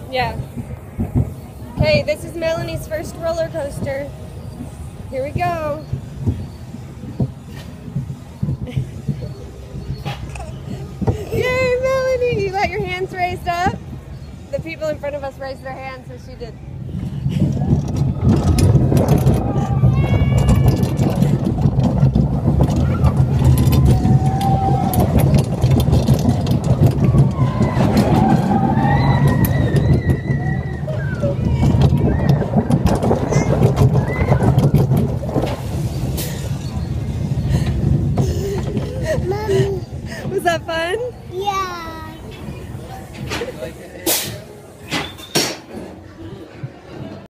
Yeah. Okay, this is Melanie's first roller coaster. Here we go. Yay, Melanie! You got your hands raised up? The people in front of us raised their hands, so she did. Was that fun?